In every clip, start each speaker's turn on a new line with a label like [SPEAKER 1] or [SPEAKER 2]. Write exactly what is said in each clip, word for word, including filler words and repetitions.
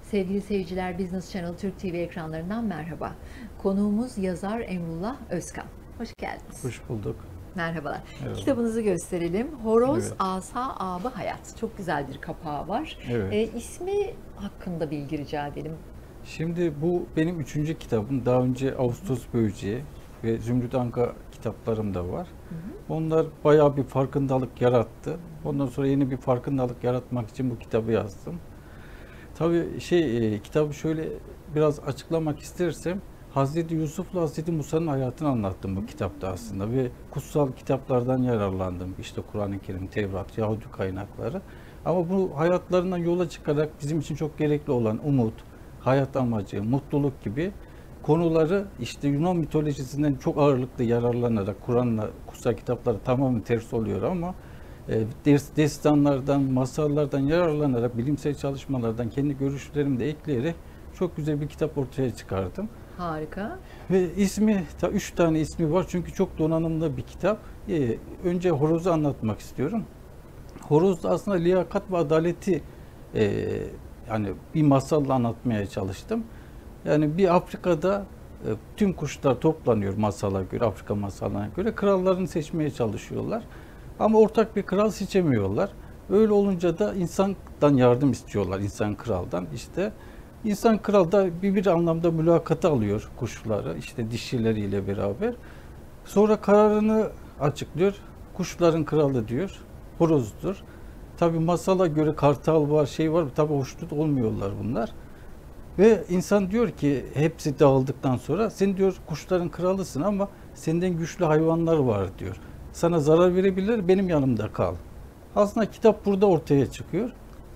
[SPEAKER 1] Sevgili seyirciler, Business Channel Türk T V ekranlarından merhaba. Konuğumuz yazar Emrullah Özkan. Hoş geldiniz.
[SPEAKER 2] Hoş bulduk.
[SPEAKER 1] Merhabalar.
[SPEAKER 2] Merhaba.
[SPEAKER 1] Kitabınızı gösterelim. Horoz,
[SPEAKER 2] Evet.
[SPEAKER 1] Asa, Abı Hayat. Çok güzel bir kapağı var.
[SPEAKER 2] Evet.
[SPEAKER 1] E, ismi hakkında bilgi rica edelim.
[SPEAKER 2] Şimdi bu benim üçüncü kitabım. Daha önce Ağustos Böceği ve Zümrüt Anka kitaplarım da var.
[SPEAKER 1] Hı hı.
[SPEAKER 2] Onlar bayağı bir farkındalık yarattı. Ondan sonra yeni bir farkındalık yaratmak için bu kitabı yazdım. Tabii şey e, kitabı şöyle biraz açıklamak istersem Hazreti Yusuf'la Hazreti Musa'nın hayatını anlattım bu kitapta aslında ve kutsal kitaplardan yararlandım. İşte Kur'an-ı Kerim, Tevrat, Yahudi kaynakları. Ama bu hayatlarından yola çıkarak bizim için çok gerekli olan umut, hayat amacı, mutluluk gibi konuları işte Yunan mitolojisinden çok ağırlıklı yararlanarak Kur'an'la kutsal kitapları tamamen ters oluyor ama e, destanlardan, masallardan yararlanarak, bilimsel çalışmalardan kendi görüşlerimi de ekleyerek çok güzel bir kitap ortaya çıkardım.
[SPEAKER 1] Harika.
[SPEAKER 2] Ve ismi, ta üç tane ismi var çünkü çok donanımlı bir kitap. Ee, önce Horoz'u anlatmak istiyorum. Horoz'da aslında liyakat ve adaleti e, yani bir masalla anlatmaya çalıştım. Yani bir Afrika'da e, tüm kuşlar toplanıyor masala göre, Afrika masallarına göre. Krallarını seçmeye çalışıyorlar. Ama ortak bir kral seçemiyorlar. Öyle olunca da insandan yardım istiyorlar, insan kraldan. İşte İnsan kral da bir, bir anlamda mülakata alıyor kuşları, işte dişileriyle beraber. Sonra kararını açıklıyor. Kuşların kralı diyor, horozdur. Tabi masala göre kartal var, şey var, tabi hoşnut olmuyorlar bunlar. Ve insan diyor ki hepsi dağıldıktan sonra sen diyor kuşların kralısın ama senden güçlü hayvanlar var diyor. Sana zarar verebilir, benim yanımda kal. Aslında kitap burada ortaya çıkıyor.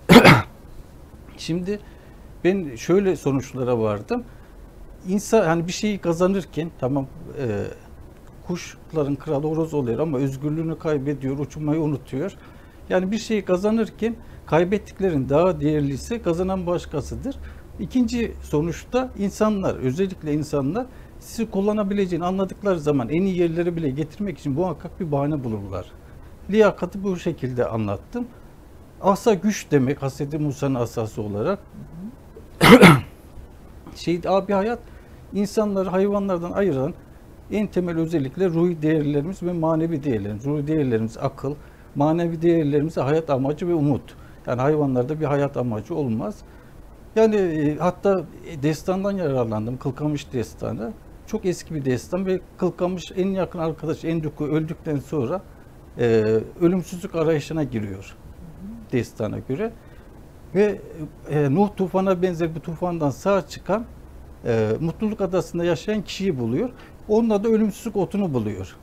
[SPEAKER 2] Şimdi ben şöyle sonuçlara vardım. İnsan hani bir şeyi kazanırken tamam e, kuşların kralı horoz oluyor ama özgürlüğünü kaybediyor, uçmayı unutuyor. Yani bir şeyi kazanırken kaybettiklerin daha değerlisi kazanan başkasıdır. İkinci sonuçta insanlar, özellikle insanlar sizi kullanabileceğini anladıkları zaman en iyi yerlere bile getirmek için muhakkak bir bahane bulurlar. Liyakatı bu şekilde anlattım. Asa güç demek, Hazreti Musa'nın asası olarak. Şey, abi hayat insanları hayvanlardan ayıran en temel özellikle ruhi değerlerimiz ve manevi değerlerimiz. Ruhi değerlerimiz akıl, manevi değerlerimiz hayat amacı ve umut. Yani hayvanlarda bir hayat amacı olmaz. Yani e, hatta destandan yararlandım. Kılkamış destanı. Çok eski bir destan ve Kılkamış en yakın arkadaş Endük'ü öldükten sonra e, ölümsüzlük arayışına giriyor destana göre. Ve e, Nuh tufana benzer bir tufandan sağ çıkan e, Mutluluk Adası'nda yaşayan kişiyi buluyor. Onunla da ölümsüzlük otunu buluyor.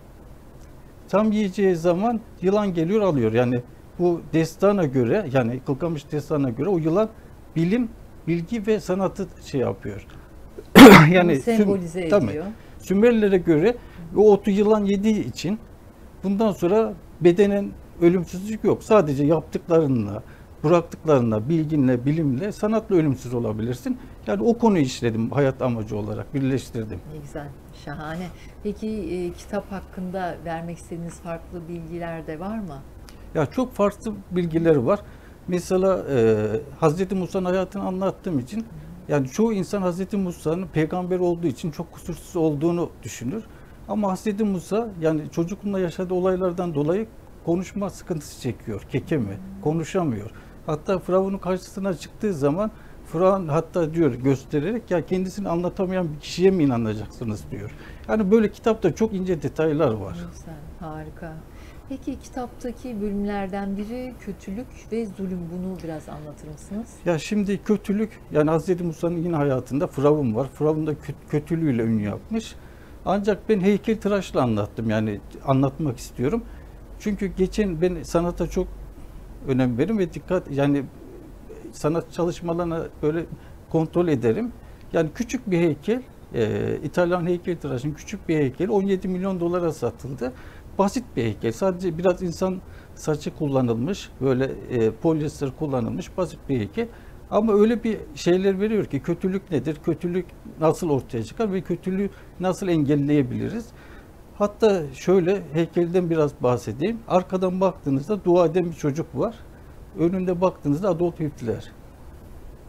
[SPEAKER 2] Tam yiyeceği zaman yılan geliyor alıyor. Yani bu destana göre, yani Kılkamış destana göre o yılan bilim, bilgi ve sanatı şey yapıyor.
[SPEAKER 1] Yani
[SPEAKER 2] yani
[SPEAKER 1] sembolize
[SPEAKER 2] Süm,
[SPEAKER 1] ediyor.
[SPEAKER 2] tabii, Sümerlere göre o otu yılan yediği için bundan sonra bedenen ölümsüzlük yok. Sadece yaptıklarınla, bıraktıklarına, bilginle, bilimle, sanatla ölümsüz olabilirsin. Yani o konuyu işledim hayat amacı olarak, birleştirdim.
[SPEAKER 1] Ne güzel, şahane. Peki e, kitap hakkında vermek istediğiniz farklı bilgiler de var mı?
[SPEAKER 2] Ya çok farklı bilgileri var. Mesela e, Hazreti Musa'nın hayatını anlattığım için, yani çoğu insan Hazreti Musa'nın peygamber olduğu için çok kusursuz olduğunu düşünür. Ama Hazreti Musa yani çocukluğunda yaşadığı olaylardan dolayı konuşma sıkıntısı çekiyor, kekeme, konuşamıyor. Hatta Firavun'un karşısına çıktığı zaman Firavun hatta diyor göstererek ya kendisini anlatamayan bir kişiye mi inanacaksınız diyor. Yani böyle kitapta çok ince detaylar var.
[SPEAKER 1] Güzel, harika. Peki kitaptaki bölümlerden biri kötülük ve zulüm. Bunu biraz anlatır mısınız?
[SPEAKER 2] Ya şimdi kötülük, yani Hazreti Musa'nın yine hayatında Firavun var. Firavun da kötülüğüyle ünlü yapmış. Ancak ben heykeltıraşla anlattım, yani anlatmak istiyorum. Çünkü geçen ben sanata çok önem veririm ve dikkat, yani sanat çalışmalarına böyle kontrol ederim. Yani küçük bir heykel, e, İtalyan heykeltıraşın küçük bir heykel on yedi milyon dolara satıldı. Basit bir heykel. Sadece biraz insan saçı kullanılmış, böyle e, polyester kullanılmış basit bir heykel. Ama öyle bir şeyler veriyor ki kötülük nedir, kötülük nasıl ortaya çıkar ve kötülüğü nasıl engelleyebiliriz? Hatta şöyle heykelden biraz bahsedeyim. Arkadan baktığınızda dua eden bir çocuk var. Önünde baktığınızda Adolf Hitler.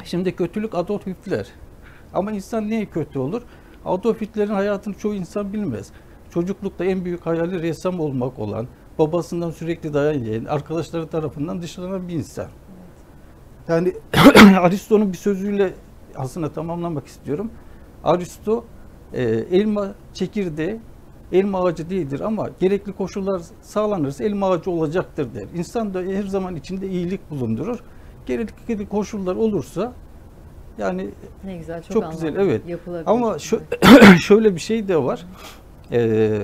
[SPEAKER 2] Şimdi kötülük Adolf Hitler. Ama insan niye kötü olur? Adolf Hitler'in hayatını çoğu insan bilmez. Çocuklukta en büyük hayali ressam olmak olan, babasından sürekli dayan yiyen, arkadaşları tarafından dışlanan bir insan. Yani Aristo'nun bir sözüyle aslında tamamlamak istiyorum. Aristo, e, elma çekirdeği, elma ağacı değildir ama gerekli koşullar sağlanırsa elma ağacı olacaktır der. İnsan da her zaman içinde iyilik bulundurur. Gerekli koşullar olursa yani
[SPEAKER 1] Ne güzel, çok,
[SPEAKER 2] çok güzel,
[SPEAKER 1] anlamlı.
[SPEAKER 2] evet.
[SPEAKER 1] Yapılabilir.
[SPEAKER 2] Ama şö- şöyle bir şey de var. Ee,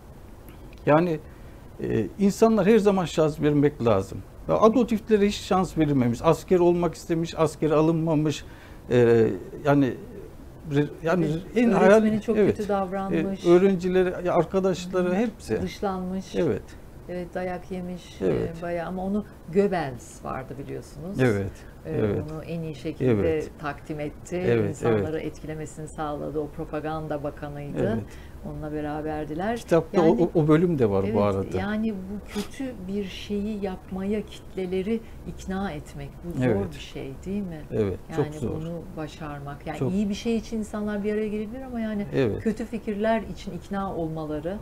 [SPEAKER 2] yani e, insanlar her zaman şans vermek lazım. Adolf Hitler'e hiç şans verilmemiş. Asker olmak istemiş, askere alınmamış. Ee, yani yani
[SPEAKER 1] Evet,
[SPEAKER 2] en
[SPEAKER 1] öğretmeni
[SPEAKER 2] hayal,
[SPEAKER 1] çok
[SPEAKER 2] evet.
[SPEAKER 1] kötü davranmış.
[SPEAKER 2] Ee, öğrencileri, arkadaşları hepsi.
[SPEAKER 1] Dışlanmış.
[SPEAKER 2] Evet.
[SPEAKER 1] Evet, dayak yemiş.
[SPEAKER 2] Evet.
[SPEAKER 1] e, bayağı, ama onu Goebbels vardı biliyorsunuz.
[SPEAKER 2] Evet.
[SPEAKER 1] E,
[SPEAKER 2] Evet.
[SPEAKER 1] Onu en iyi şekilde
[SPEAKER 2] Evet.
[SPEAKER 1] takdim etti.
[SPEAKER 2] Evet,
[SPEAKER 1] İnsanları etkilemesini sağladı. O propaganda bakanıydı.
[SPEAKER 2] Evet.
[SPEAKER 1] Onunla beraberdiler.
[SPEAKER 2] Kitapta
[SPEAKER 1] Yani-
[SPEAKER 2] o, o bölüm de var
[SPEAKER 1] Evet,
[SPEAKER 2] bu arada.
[SPEAKER 1] yani bu kötü bir şeyi yapmaya kitleleri ikna etmek, bu zor
[SPEAKER 2] Evet.
[SPEAKER 1] bir şey değil mi?
[SPEAKER 2] Evet,
[SPEAKER 1] Yani
[SPEAKER 2] çok zor.
[SPEAKER 1] bunu başarmak. Yani
[SPEAKER 2] Çok.
[SPEAKER 1] iyi bir şey için insanlar bir araya gelebilir ama yani
[SPEAKER 2] Evet.
[SPEAKER 1] kötü fikirler için ikna olmaları.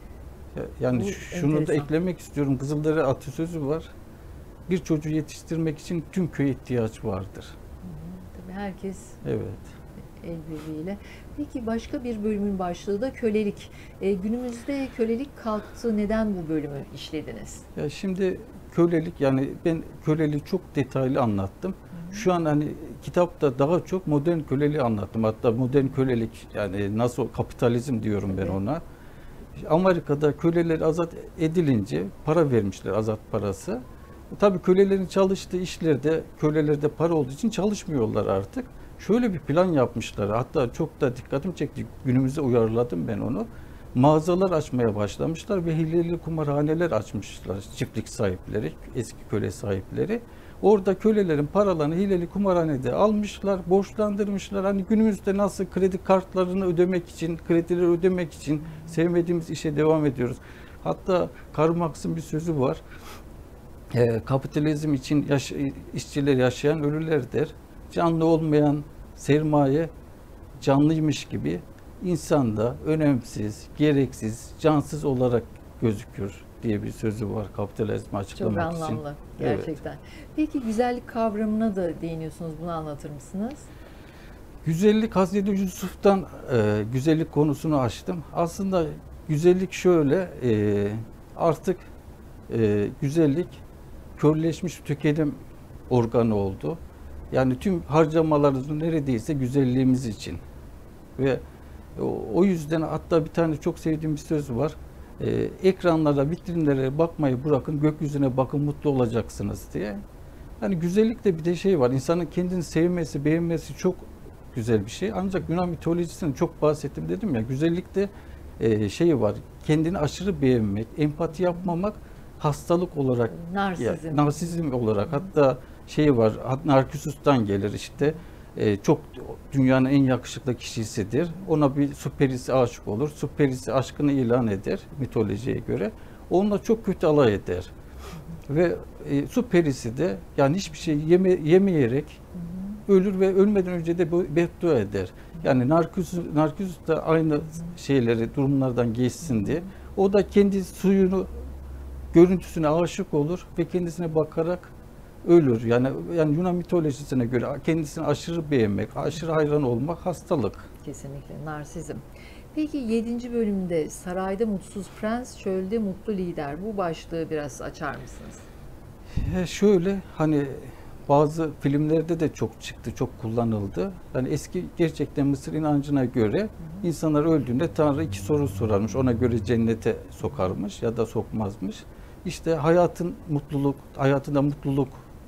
[SPEAKER 2] Yani
[SPEAKER 1] Bu
[SPEAKER 2] şunu da
[SPEAKER 1] enteresan.
[SPEAKER 2] eklemek istiyorum. Kızıldere atasözü var. Bir çocuğu yetiştirmek için tüm köye ihtiyaç vardır.
[SPEAKER 1] Tabii herkes
[SPEAKER 2] Evet.
[SPEAKER 1] el birliğiyle. Peki başka bir bölümün başlığı da kölelik. E, günümüzde kölelik kalktı. Neden bu bölümü işlediniz?
[SPEAKER 2] Ya şimdi kölelik, yani ben köleliği çok detaylı anlattım. Şu an hani kitapta daha çok modern köleliği anlattım. Hatta modern kölelik, yani nasıl kapitalizm diyorum ben
[SPEAKER 1] Evet.
[SPEAKER 2] ona. Amerika'da köleler azat edilince para vermişler, azat parası. Tabii kölelerin çalıştığı işlerde, kölelerde para olduğu için çalışmıyorlar artık. Şöyle bir plan yapmışlar. Hatta çok da dikkatimi çekti. Günümüze uyarladım ben onu. Mağazalar açmaya başlamışlar ve hileli kumarhaneler açmışlar çiftlik sahipleri, eski köle sahipleri. Orada kölelerin paralarını hileli kumarhanede almışlar, borçlandırmışlar. Hani günümüzde nasıl kredi kartlarını ödemek için, kredileri ödemek için sevmediğimiz işe devam ediyoruz. Hatta Karl Marx'ın bir sözü var. E, kapitalizm için yaş işçiler yaşayan ölüler der. Canlı olmayan sermaye canlıymış gibi insan da önemsiz, gereksiz, cansız olarak gözükür diye bir sözü var kapitalizmi
[SPEAKER 1] Çok
[SPEAKER 2] açıklamak için.
[SPEAKER 1] anlamlı
[SPEAKER 2] Evet.
[SPEAKER 1] gerçekten. Peki güzellik kavramına da değiniyorsunuz. Bunu anlatır mısınız?
[SPEAKER 2] Güzellik, Hazreti Yusuf'tan e, güzellik konusunu açtım. Aslında güzellik şöyle, e, artık e, güzellik körleşmiş tüketim organı oldu. Yani tüm harcamalarımız neredeyse güzelliğimiz için. Ve o, o yüzden hatta bir tane çok sevdiğim bir söz var. E, ekranlara, vitrinlere bakmayı bırakın, gökyüzüne bakın, mutlu olacaksınız diye. Yani güzellikte bir de şey var. İnsanın kendini sevmesi, beğenmesi çok güzel bir şey. Ancak Yunan mitolojisini çok bahsettim dedim ya. Güzellikte e, şey var. Kendini aşırı beğenmek, empati yapmamak hastalık olarak,
[SPEAKER 1] Narsizm.
[SPEAKER 2] ya, narsizm olarak, hatta şey var, Narkissus'tan gelir işte. E, çok dünyanın en yakışıklı kişisidir. Ona bir su perisi aşık olur. Su perisi aşkını ilan eder mitolojiye göre. Onunla çok kötü alay eder. Ve e, su perisi de yani hiçbir şey yeme, yemeyerek ölür ve ölmeden önce de bu- beddua eder. Yani Narkissus, Narkissus da aynı şeyleri, durumlardan geçsin diye. O da kendi suyunu, görüntüsüne aşık olur ve kendisine bakarak ölür. Yani yani Yunan mitolojisine göre kendisini aşırı beğenmek, aşırı hayran olmak hastalık.
[SPEAKER 1] Kesinlikle narsizm. Peki yedinci bölümde sarayda mutsuz prens, çölde mutlu lider. Bu başlığı biraz açar mısınız?
[SPEAKER 2] E, şöyle hani bazı filmlerde de çok çıktı, çok kullanıldı. Yani eski gerçekten Mısır inancına göre insanlar öldüğünde Tanrı iki soru sorarmış. Ona göre cennete sokarmış ya da sokmazmış. İşte hayatın mutluluk, hayatında mutluluk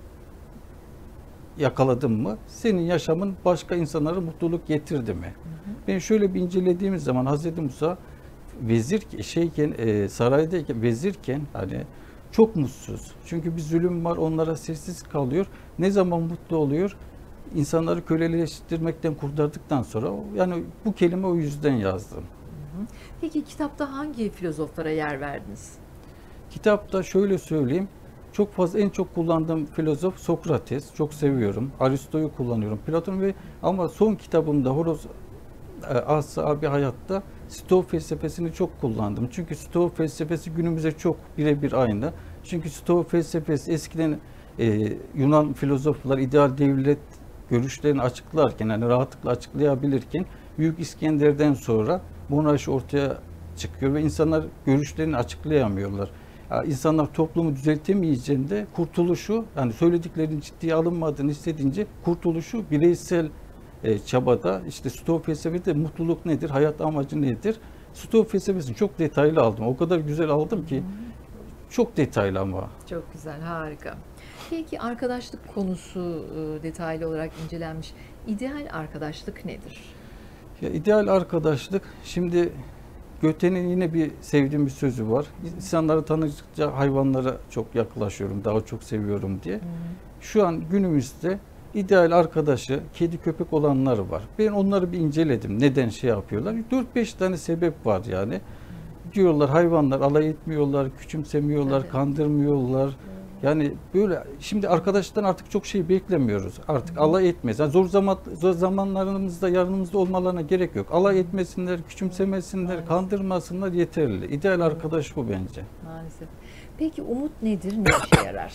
[SPEAKER 2] yakaladın mı? Senin yaşamın başka insanlara mutluluk getirdi mi? Hı hı. Ben şöyle bir incelediğimiz zaman Hazreti Musa vezir şeyken, e, saraydayken, vezirken hani çok mutsuz. Çünkü bir zulüm var, onlara sessiz kalıyor. Ne zaman mutlu oluyor? İnsanları köleleştirmekten kurtardıktan sonra, yani bu kelime o yüzden yazdım.
[SPEAKER 1] Peki kitapta hangi filozoflara yer verdiniz?
[SPEAKER 2] Kitapta şöyle söyleyeyim, çok fazla en çok kullandığım filozof Sokrates. Çok seviyorum. Aristo'yu kullanıyorum. Platon ve ama son kitabımda Horoz e, Ashabı Hayat'ta Sto felsefesini çok kullandım. Çünkü Sto felsefesi günümüze çok birebir aynı. Çünkü Sto felsefesi eskiden e, Yunan filozoflar ideal devlet görüşlerini açıklarken, yani rahatlıkla açıklayabilirken Büyük İskender'den sonra monarşi ortaya çıkıyor ve insanlar görüşlerini açıklayamıyorlar. Yani insanlar toplumu düzeltemeyeceğinde kurtuluşu, yani söylediklerinin ciddiye alınmadığını hissedince kurtuluşu bireysel e, çabada, işte Sto felsefede mutluluk nedir, hayat amacı nedir? Sto felsefesini çok detaylı aldım. O kadar güzel aldım ki çok detaylı ama.
[SPEAKER 1] Çok güzel, harika. Peki arkadaşlık konusu e, detaylı olarak incelenmiş. İdeal arkadaşlık nedir?
[SPEAKER 2] Ya, ideal arkadaşlık, şimdi Göte'nin yine bir sevdiğim bir sözü var. İnsanları tanıdıkça hayvanlara çok yaklaşıyorum, daha çok seviyorum diye.
[SPEAKER 1] Hı hı.
[SPEAKER 2] Şu an günümüzde ideal arkadaşı kedi köpek olanlar var. Ben onları bir inceledim. Neden şey yapıyorlar? dört beş tane sebep var yani. Diyorlar hayvanlar alay etmiyorlar, küçümsemiyorlar,
[SPEAKER 1] Tabii.
[SPEAKER 2] kandırmıyorlar. Yani böyle şimdi arkadaştan artık çok şey beklemiyoruz. Artık
[SPEAKER 1] Hı.
[SPEAKER 2] alay etmez. Yani zor zaman zor zamanlarımızda yanımızda olmalarına gerek yok. Alay etmesinler, küçümsemesinler,
[SPEAKER 1] Maalesef.
[SPEAKER 2] kandırmasınlar yeterli. İdeal arkadaş bu bence.
[SPEAKER 1] Maalesef. Peki umut nedir, ne işe yarar?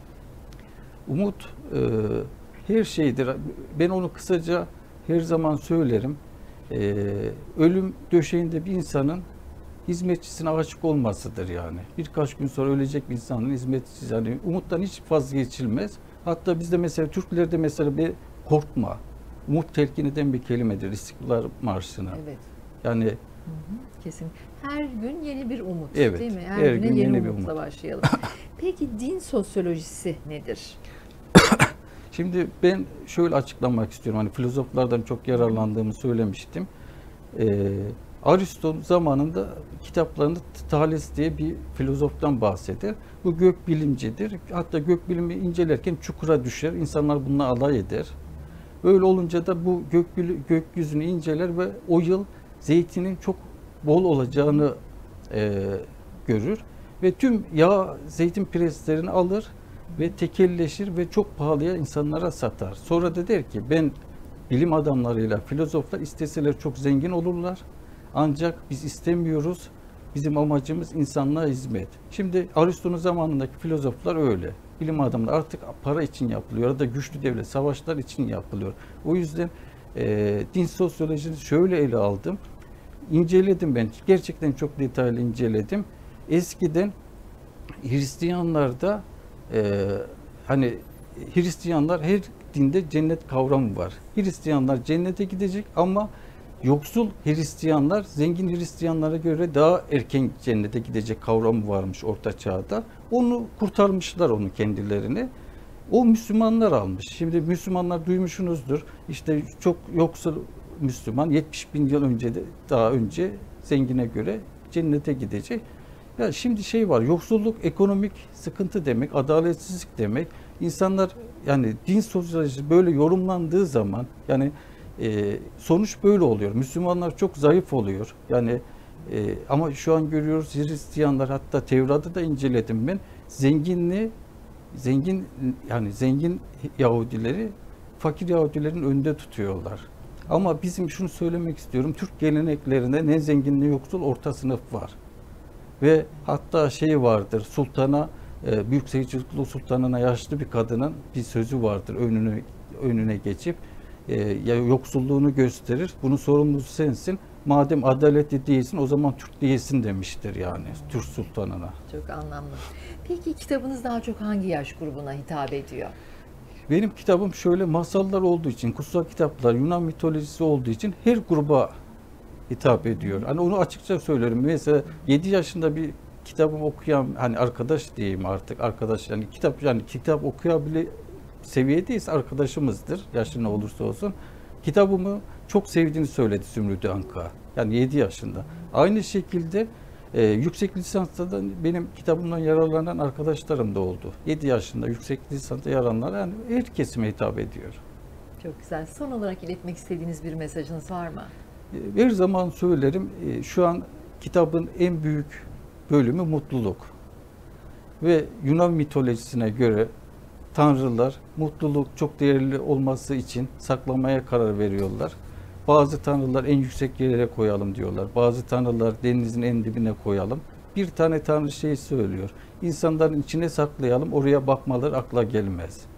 [SPEAKER 2] Umut e, her şeydir. Ben onu kısaca her zaman söylerim. E, ölüm döşeğinde bir insanın hizmetçisine aşık olmasıdır yani. Birkaç gün sonra ölecek bir insanın hizmetçisi. Yani umuttan hiç vazgeçilmez. Hatta bizde mesela Türklerde mesela bir korkma, umut telkin eden bir kelimedir İstiklal Marşı'na.
[SPEAKER 1] Evet.
[SPEAKER 2] Yani
[SPEAKER 1] Hı hı, kesin. Her gün yeni bir umut,
[SPEAKER 2] Evet,
[SPEAKER 1] değil mi? Her,
[SPEAKER 2] her
[SPEAKER 1] güne
[SPEAKER 2] gün
[SPEAKER 1] yeni,
[SPEAKER 2] yeni bir
[SPEAKER 1] umutla
[SPEAKER 2] umut.
[SPEAKER 1] başlayalım. Peki din sosyolojisi nedir?
[SPEAKER 2] şimdi ben şöyle açıklamak istiyorum. Hani filozoflardan çok yararlandığımı söylemiştim. Ee, Aristo zamanında kitaplarında Thales diye bir filozoftan bahseder. Bu gök bilimcidir. Hatta gök bilimi incelerken çukura düşer. İnsanlar bununla alay eder. Böyle olunca da bu gök gökyüzünü inceler ve o yıl zeytinin çok bol olacağını e, görür ve tüm yağ zeytin preslerini alır ve tekelleşir ve çok pahalıya insanlara satar. Sonra da der ki ben bilim adamlarıyla filozoflar isteseler çok zengin olurlar. Ancak biz istemiyoruz. Bizim amacımız insanlığa hizmet. Şimdi Aristo'nun zamanındaki filozoflar öyle. Bilim adamları artık para için yapılıyor ya da güçlü devlet, savaşlar için yapılıyor. O yüzden e, din sosyolojisini şöyle ele aldım. İnceledim ben. Gerçekten çok detaylı inceledim. Eskiden Hristiyanlarda e, hani Hristiyanlar her dinde cennet kavramı var. Hristiyanlar cennete gidecek ama yoksul Hristiyanlar zengin Hristiyanlara göre daha erken cennete gidecek kavramı varmış Orta Çağ'da. Onu kurtarmışlar onu kendilerini. O Müslümanlar almış. Şimdi Müslümanlar duymuşsunuzdur. İşte çok yoksul Müslüman yetmiş bin yıl önce de daha önce zengine göre cennete gidecek. Ya şimdi şey var, yoksulluk ekonomik sıkıntı demek, adaletsizlik demek. İnsanlar yani din sosyolojisi böyle yorumlandığı zaman yani e, sonuç böyle oluyor. Müslümanlar çok zayıf oluyor. Yani e, ama şu an görüyoruz Hristiyanlar, hatta Tevrat'ı da inceledim ben. Zenginliği zengin yani zengin Yahudileri fakir Yahudilerin önünde tutuyorlar. Ama bizim şunu söylemek istiyorum. Türk geleneklerinde ne zengin ne yoksul orta sınıf var. Ve hatta şey vardır, sultana, Büyük Selçuklu Sultanına yaşlı bir kadının bir sözü vardır önüne önüne geçip ya yoksulluğunu gösterir. Bunun sorumlusu sensin. Madem adaletli değilsin o zaman Türk değilsin demiştir yani Türk sultanına.
[SPEAKER 1] Çok anlamlı. Peki kitabınız daha çok hangi yaş grubuna hitap ediyor?
[SPEAKER 2] Benim kitabım şöyle masallar olduğu için, kutsal kitaplar, Yunan mitolojisi olduğu için her gruba hitap ediyor. Hani onu açıkça söylerim. Mesela yedi yaşında bir kitabımı okuyan hani arkadaş diyeyim artık arkadaş yani kitap yani kitap okuyabile seviyedeyiz arkadaşımızdır. Yaşı ne olursa olsun. Kitabımı çok sevdiğini söyledi Zümrüt Anka. Yani yedi yaşında. Aynı şekilde e, yüksek lisansta da benim kitabımdan yararlanan arkadaşlarım da oldu. yedi yaşında yüksek lisansta yararlanan yani her kesime hitap ediyor.
[SPEAKER 1] Çok güzel. Son olarak iletmek istediğiniz bir mesajınız var mı?
[SPEAKER 2] Her zaman söylerim, şu an kitabın en büyük bölümü mutluluk. Ve Yunan mitolojisine göre tanrılar mutluluk çok değerli olması için saklamaya karar veriyorlar. Bazı tanrılar en yüksek yerlere koyalım diyorlar. Bazı tanrılar denizin en dibine koyalım. Bir tane tanrı şeyi söylüyor. İnsanların içine saklayalım, oraya bakmaları akla gelmez.